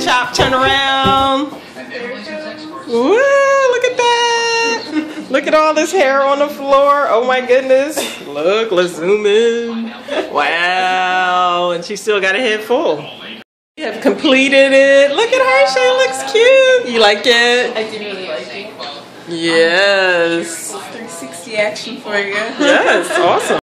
chop, turn around. Woo, look at that. Look at all this hair on the floor. Oh my goodness. Look, let's zoom in. Wow, and she still got a head full. We have completed it. Look at her, she looks cute. You like it? I do really like it. Yes. 360 action for you. Yes, awesome.